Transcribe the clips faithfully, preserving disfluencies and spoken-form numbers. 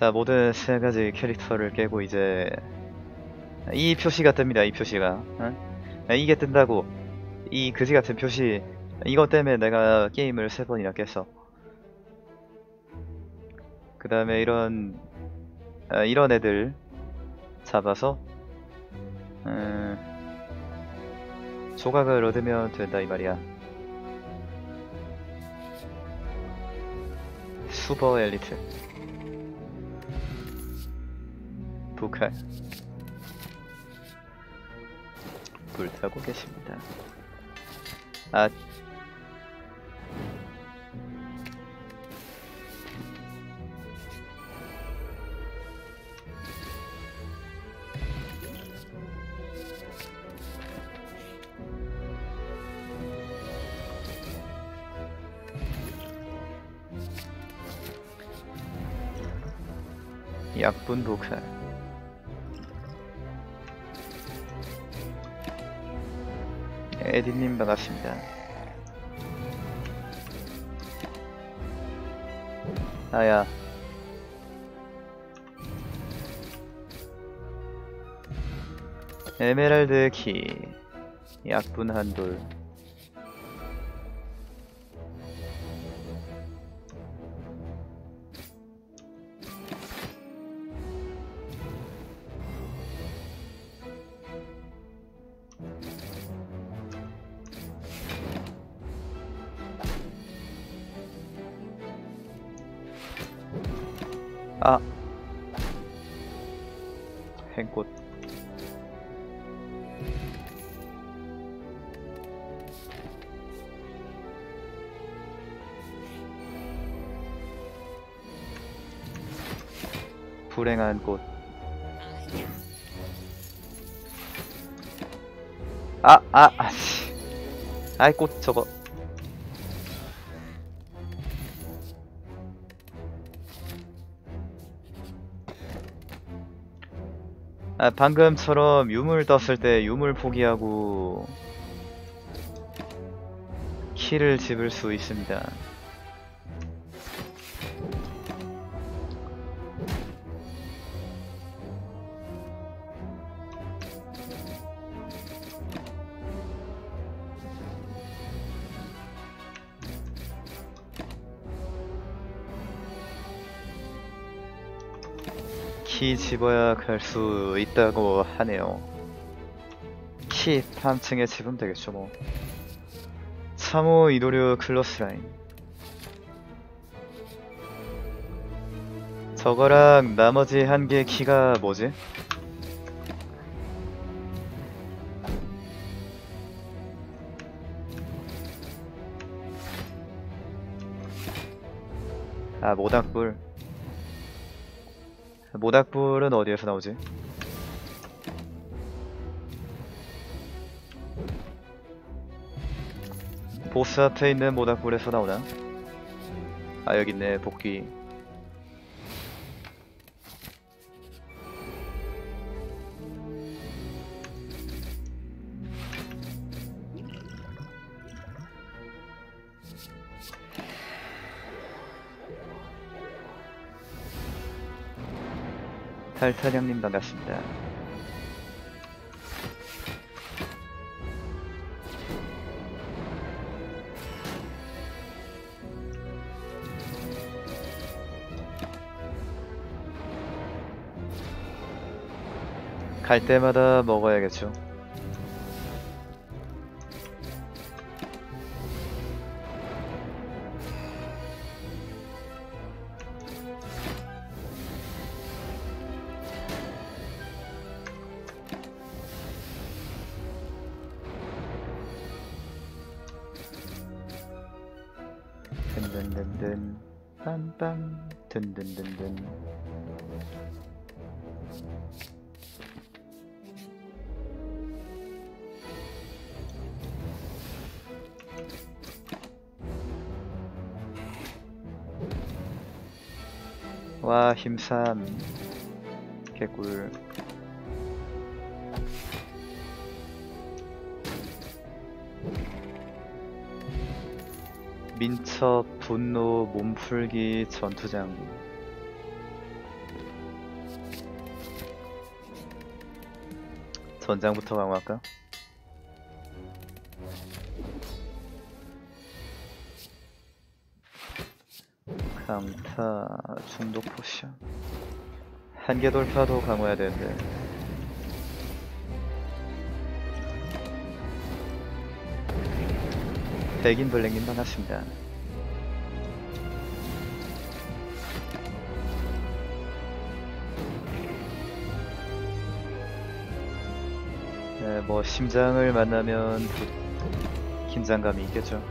자, 모든 세 가지 캐릭터를 깨고 이제 이 표시가 뜹니다. 이 표시가. 응? 이게 뜬다고. 이 그지 같은 표시. 이것 때문에 내가 게임을 세 번이나 깼어. 그 다음에 이런 아, 이런 애들 잡아서 음, 조각을 얻으면 된다 이 말이야. 슈퍼 엘리트 북한 불타고 계십니다. 아, 약분 북한. 에디님 반갑습니다. 아야. 에메랄드 키. 약분 한돌. 아, 행꽃. 불행한 꽃. 아, 아, 아씨. 아이, 꽃 저거. 아, 방금처럼 유물 떴을 때 유물 포기하고 키를 집을 수 있습니다. 키 집어야 갈 수 있다고 하네요. 키 한층에 집으면 되겠죠 뭐. 참호 이도류 클로스라인. 저거랑 나머지 한 개 키가 뭐지? 아, 모닥불. 모닥불은 어디에서 나오지? 보스 앞에 있는 모닥불에서 나오나? 아, 여기 있네. 복귀. 탈탄형님 반갑습니다. 갈 때마다 먹어야겠죠. 든든든든 빰빰 든든든든. 와, 힘삼 개꿀. 민첩 분노 몸풀기 전투장비. 전장부터 강화할까? 강타, 중독 포션. 한계 돌파도 강화해야 되는데. 백인 블랙님 반갑습니다. 네, 뭐 심장을 만나면 긴장감이 있겠죠.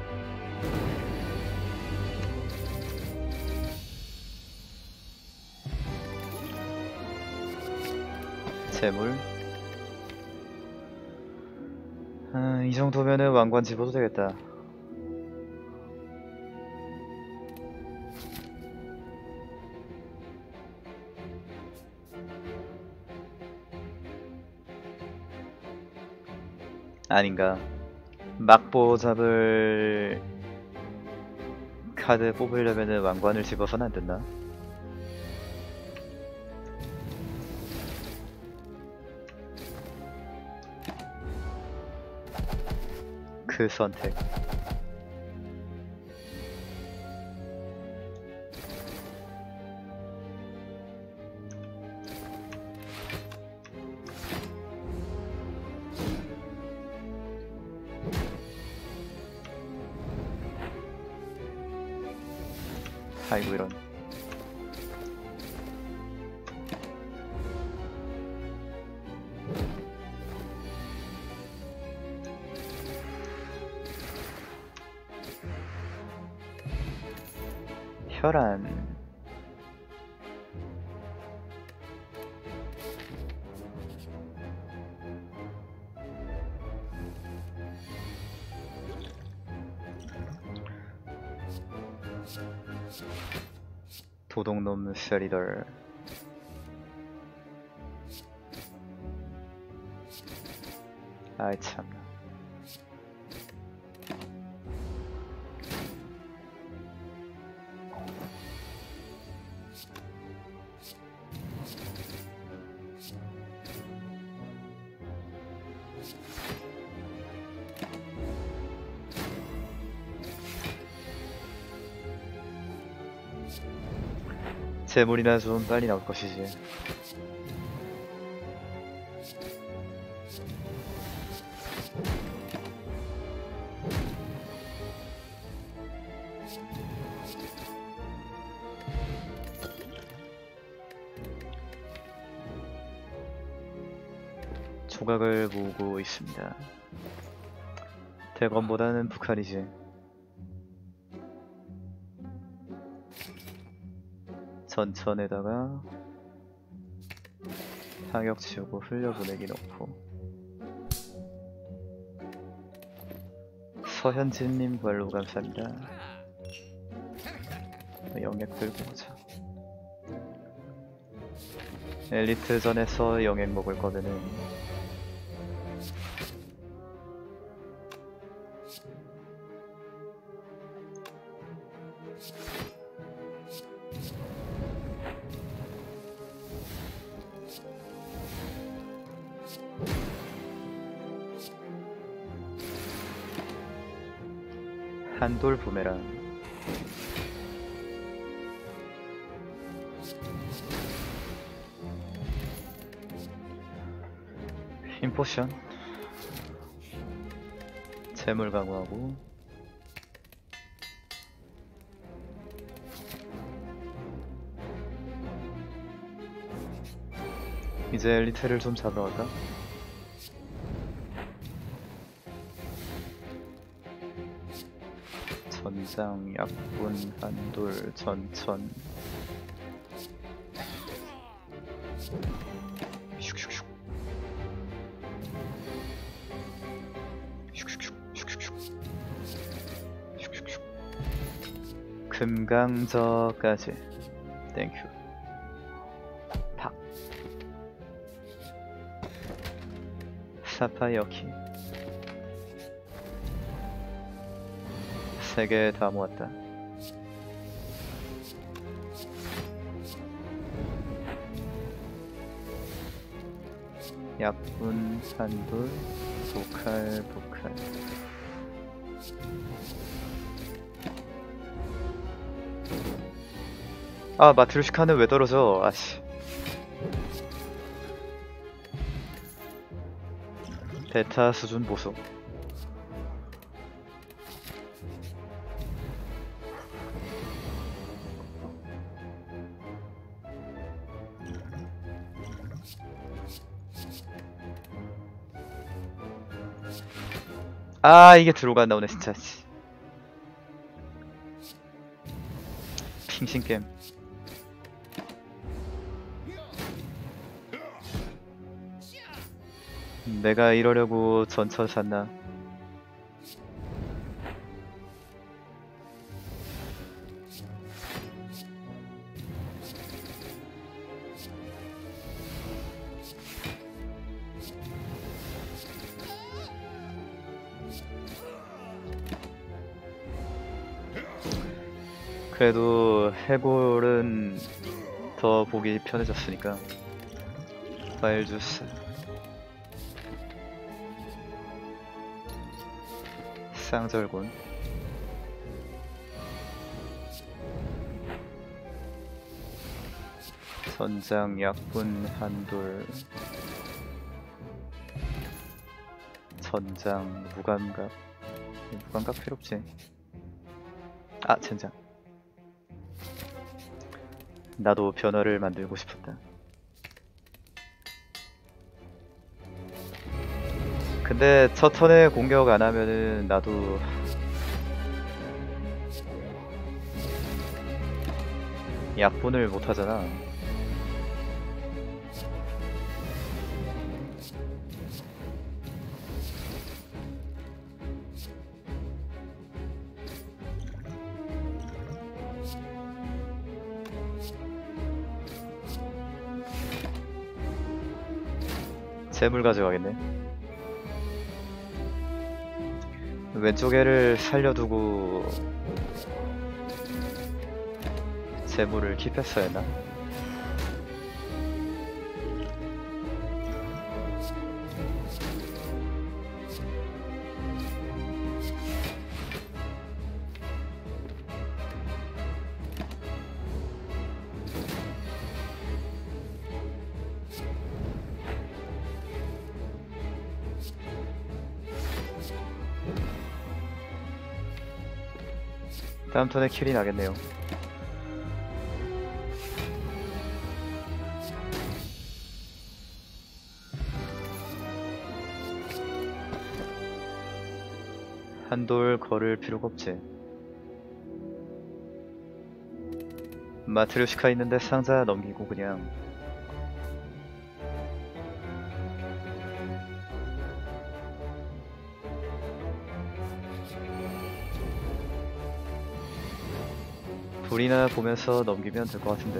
재물. 아, 이 정도면은 왕관 집어도 되겠다. 아닌가. 막보 잡을 카드 뽑으려면은 왕관을 집어서는 안 된다. 그 선택. 아이고 이런. 혈안. 도둑놈 쉐리덜. 아이 참. 재물이나 좀 빨리 나올 것이지. 조각을 모으고 있습니다. 대검보다는 북한이지. 전천에다가 타격 치우고 흘려보내기 넣고. 서현진님 별로 감사합니다. 영액 들고 오자. 엘리트전에서 영액 먹을 거면은 한돌 부메랑. 힘 포션. 재물 강화하고. 이제 엘리트를 좀 잡으러 갈까? 전장, 약분, 한돌, 전천. 슉슉슉. 슉슉슉. 슉슉슉. 슉슉슉. 금강저까지. 땡큐. 팍. 사파이어 키. 세 개 다 모았다. 약분 한돌 보칼 보칼. 아 마트루시카는 왜 떨어져? 아씨. 베타 수준 보소. 아 이게 들어가 나오네 진짜. 핑신겜. 내가 이러려고 전철 샀나? 그래도 해골은 더 보기 편해졌으니까. 과일 주스. 쌍절곤. 전장 약분 한돌. 전장 무감각. 무감각 필요 없지. 아 젠장. 나도 변화를 만들고 싶었다. 근데 첫 턴에 공격 안 하면은 나도 약분을 못 하잖아. 재물 가져가겠네. 왼쪽 애를 살려두고 재물을 킵했어야 했나? 다음 턴에 킬이 나겠네요. 한돌 걸을 필요가 없지. 마트류시카 있는데 상자 넘기고 그냥. 불이나 보면서 넘기면 될 것 같은데.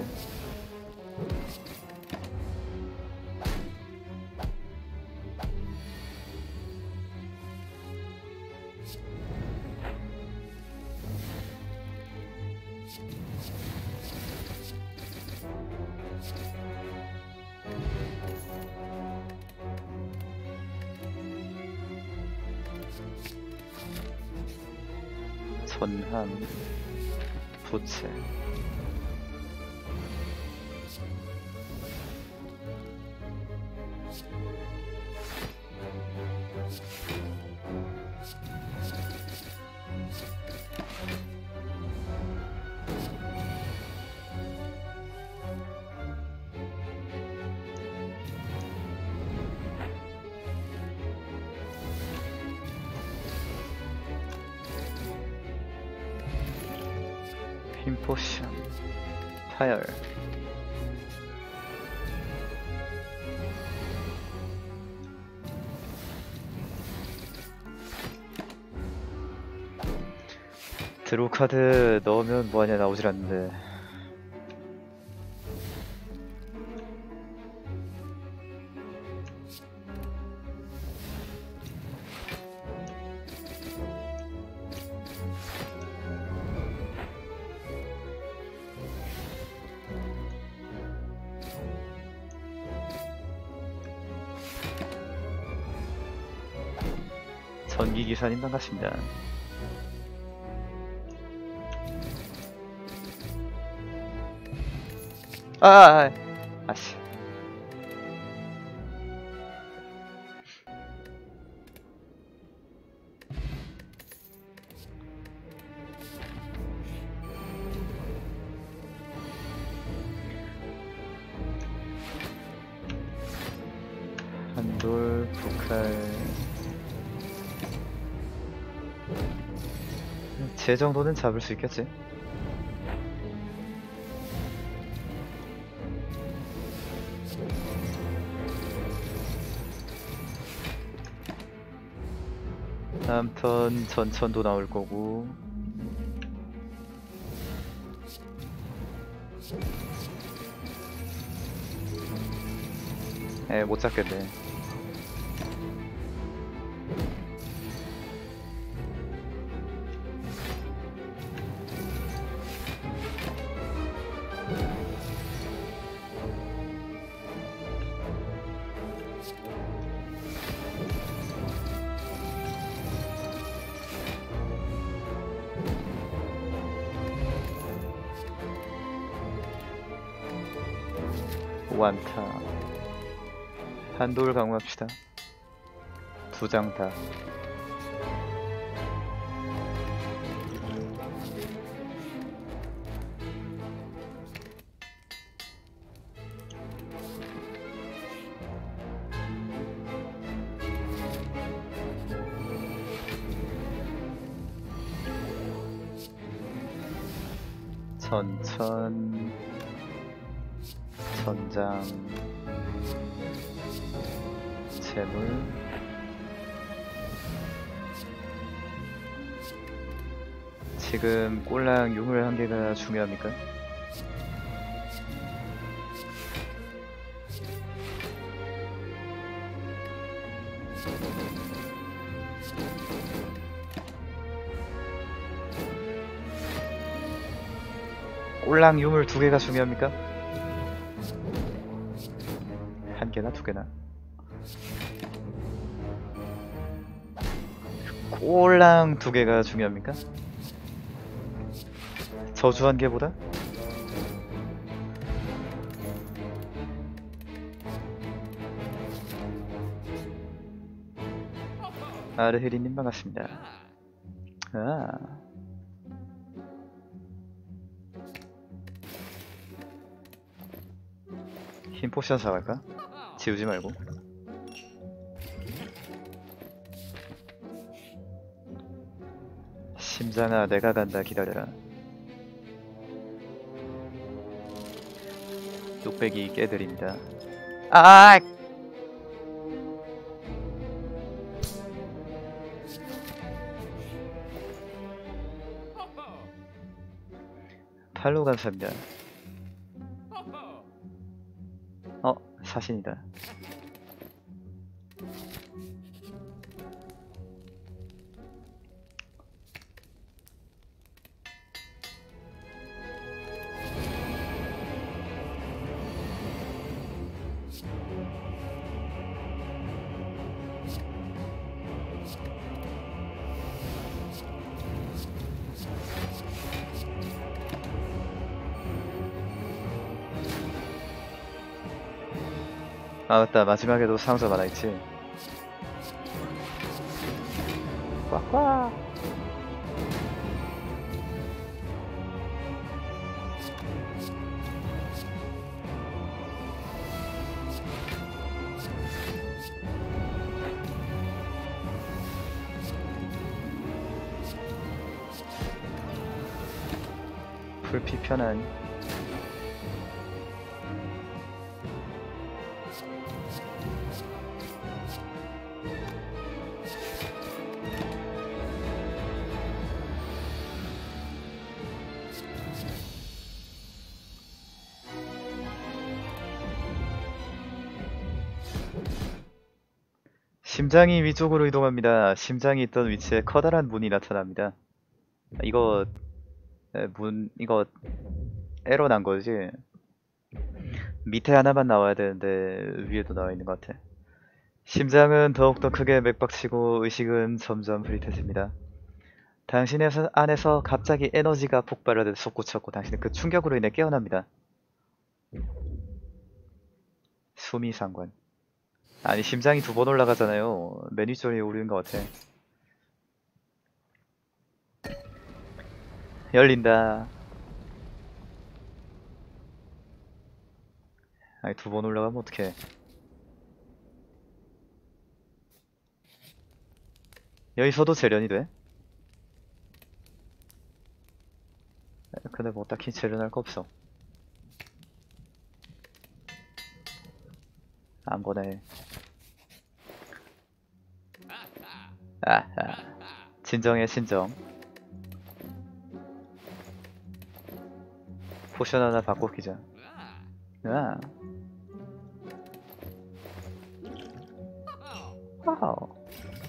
전함 부채. 힘포션 파열. 드로우 카드 넣으면 뭐하냐. 나오질 않는데. 전기기사님 반갑습니다. 아, 아, 아씨. 한돌, 북칼. 제 정도는 잡을 수 있겠지. 다음 턴 전천도 나올 거고. 에, 못 잡겠네. 완타. 한돌 강화합시다. 두 장 다. 전천, 전장, 재물, 지금 꼴랑 유물 한 개가 중요합니까? 꼴랑 유물 두 개가 중요합니까? 한 개나 두 개나? 꼴랑 두 개가 중요합니까? 저주 한 개보다? 아르헤리님 반갑습니다. 아. 흰 포션 사갈까? 지우지 말고. 심장아, 내가 간다. 기다려라. 뚝배기 깨드립니다. 아! 팔로 감사합니다. 어, 사신이다. 아 맞다, 마지막에도 상자 많아있지. 꽉꽉. 불피편한. 심장이 위쪽으로 이동합니다. 심장이 있던 위치에 커다란 문이 나타납니다. 이거 에, 문 이거 에러 난 거지? 밑에 하나만 나와야 되는데 위에도 나와 있는 것 같아. 심장은 더욱더 크게 맥박치고 의식은 점점 흐릿해집니다. 당신의 서- 안에서 갑자기 에너지가 폭발하듯 솟구쳤고 당신은 그 충격으로 인해 깨어납니다. 수미상관. 아니 심장이 두 번 올라가잖아요. 매니저리 오르는 것 같아. 열린다. 아니 두 번 올라가면 어떡해. 여기서도 재련이 돼? 근데 뭐 딱히 재련할 거 없어. 안 보네. 아하. 진정해 진정. 포션 하나 바꿔 끼자. 아. 와우.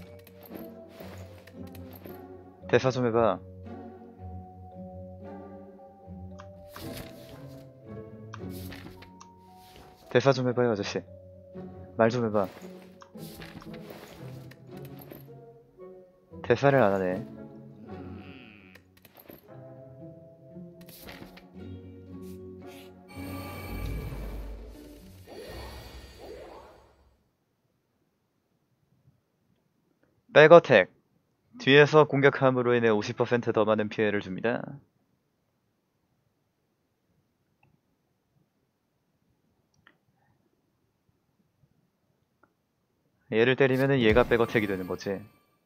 대사 좀 해봐. 대사 좀 해봐요 아저씨. 말 좀 해봐. 대사를 안 하네. 백어택. 뒤에서 공격함으로 인해 오십 퍼센트 더 많은 피해를 줍니다. 얘를 때리면은 얘가 백어택이 되는 거지.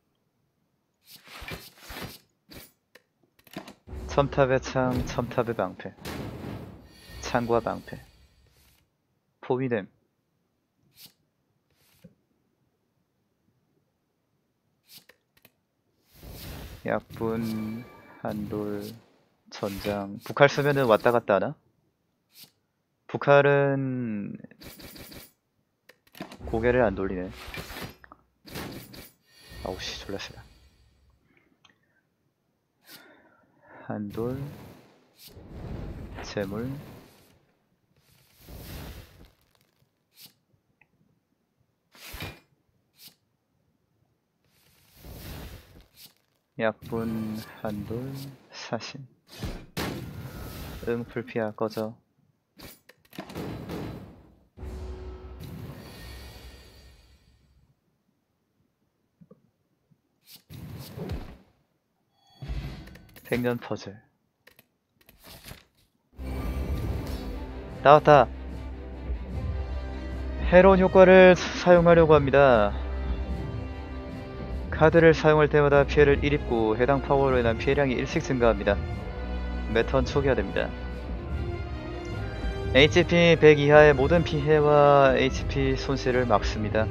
첨탑의 창, 첨탑의 방패. 창과 방패. 포위냄. 약분, 한돌, 전장. 북할 쓰면은 왔다 갔다 하나? 북할은 고개를 안 돌리네. 아우씨 졸라 세다. 한돌, 재물, 약분, 한돌, 사신. 응, 불피야 꺼져. 백년 퍼즐. 나왔다. 해로운 효과를 사용하려고 합니다. 카드를 사용할 때마다 피해를 일 입고 해당 파워로 인한 피해량이 일씩 증가합니다. 매턴 초기화됩니다. 에이치피 백 이하의 모든 피해와 에이치피 손실을 막습니다.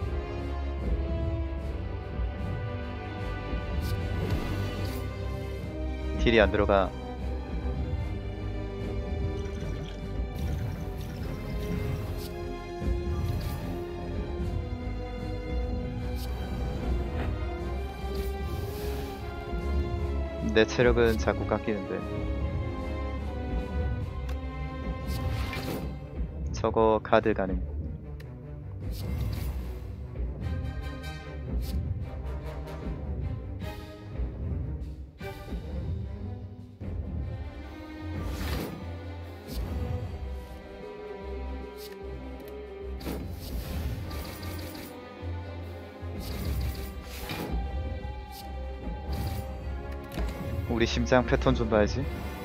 딜이 안 들어가. 내 체력은 자꾸 깎이는데. 저거 카드 가능. 우리 심장 패턴 좀 봐야지.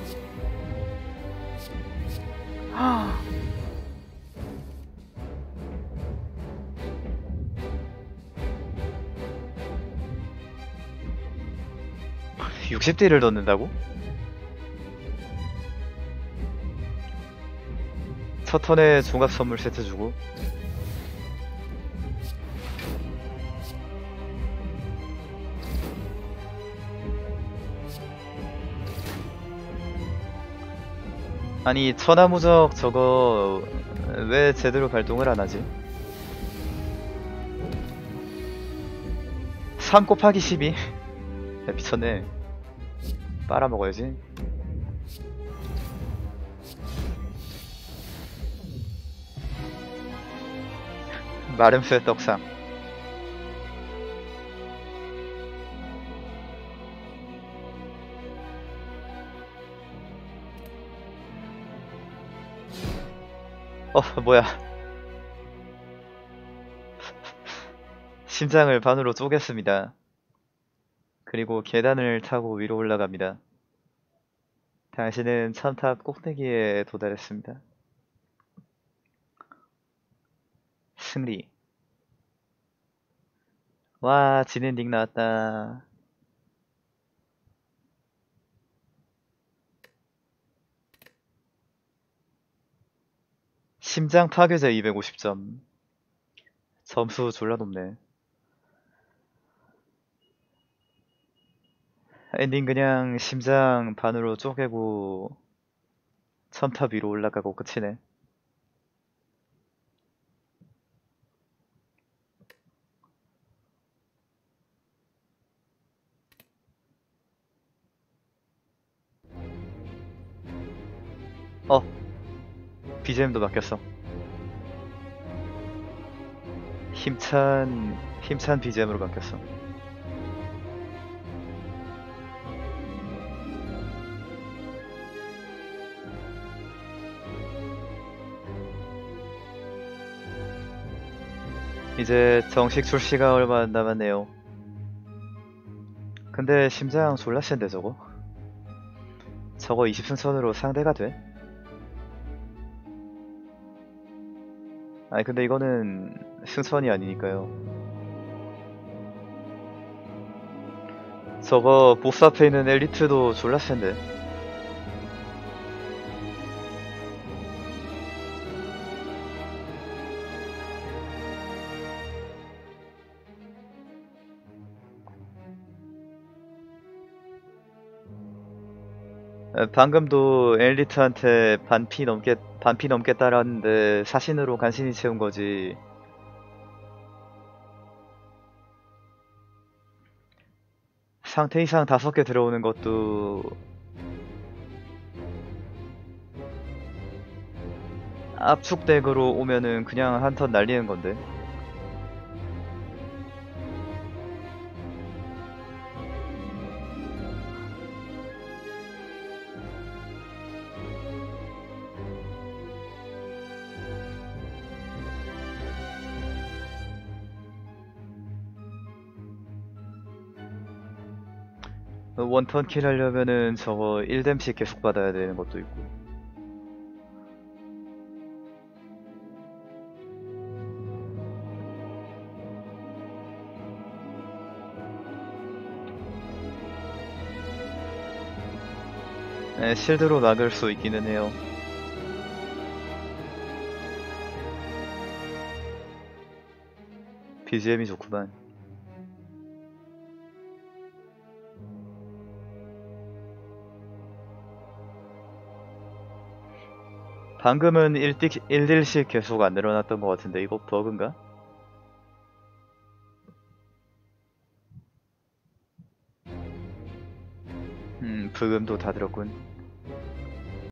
육십 딜을 넣는다고? 첫 턴에 종합 선물 세트 주고. 아니 천하무적 저거 왜 제대로 발동을 안하지? 삼 곱하기 십이? 야 미쳤네. 빨아먹어야지. 마름새 떡상. 어, 뭐야. 심장을 반으로 쪼갰습니다. 그리고 계단을 타고 위로 올라갑니다. 당신은 첨탑 꼭대기에 도달했습니다. 승리. 와, 진엔딩 나왔다. 심장 파괴자 이백오십 점. 점수 졸라 높네. 엔딩 그냥 심장 반으로 쪼개고 첨탑 위로 올라가고 끝이네. 어, 비지엠도 바뀌었어. 힘찬, 힘찬 비지엠으로 바뀌었어. 이제 정식 출시가 얼마 안 남았네요. 근데 심장 졸라 센데 저거? 저거 이십 승선으로 상대가 돼? 아니 근데 이거는 승선이 아니니까요. 저거 보스 앞에 있는 엘리트도 졸라 센데. 에, 방금도 엘리트한테 반피 넘게 반피 넘게 따랐는데 사신으로 간신히 채운 거지. 상태 이상 다섯 개 들어오는 것도 압축덱으로 오면은 그냥 한 턴 날리는 건데. 원턴 킬 하려면은 저거 일 뎀씩 계속 받아야 되는 것도 있고. 에, 실드로 막을 수 있기는 해요. 비지엠이 좋구만. 방금은 일 딜씩 계속 안 늘어났던 것 같은데 이거 버그인가? 음, 브금도 다 들었군.